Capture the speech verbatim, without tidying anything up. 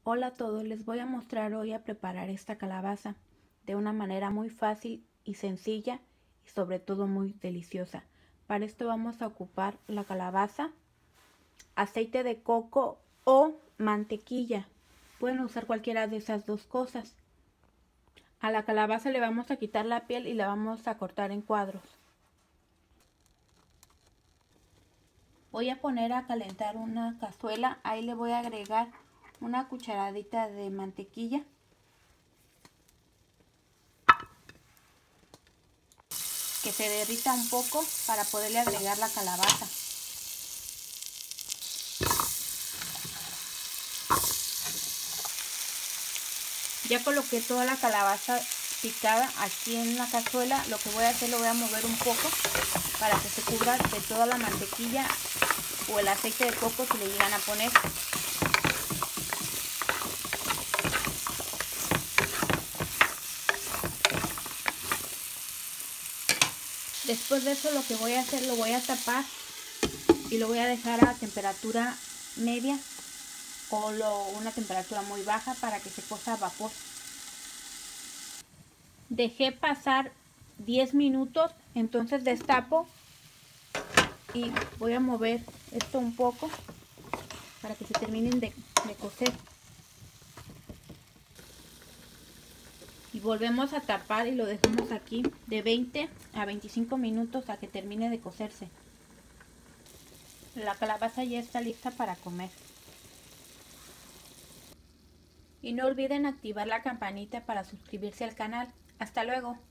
Hola a todos, les voy a mostrar hoy a preparar esta calabaza de una manera muy fácil y sencilla y sobre todo muy deliciosa. Para esto vamos a ocupar la calabaza, aceite de coco o mantequilla. Pueden usar cualquiera de esas dos cosas. A la calabaza le vamos a quitar la piel y la vamos a cortar en cuadros. Voy a poner a calentar una cazuela, ahí le voy a agregar una cucharadita de mantequilla. Que se derrita un poco para poderle agregar la calabaza. Ya coloqué toda la calabaza picada aquí en la cazuela. Lo que voy a hacer, lo voy a mover un poco para que se cubra de toda la mantequilla o el aceite de coco que le llegan a poner. Después de eso lo que voy a hacer, lo voy a tapar y lo voy a dejar a temperatura media o lo, una temperatura muy baja para que se cosa a vapor. Dejé pasar diez minutos, entonces destapo y voy a mover esto un poco para que se terminen de, de cocer. Y volvemos a tapar y lo dejamos aquí de veinte a veinticinco minutos a que termine de cocerse. La calabaza ya está lista para comer. Y no olviden activar la campanita para suscribirse al canal. Hasta luego.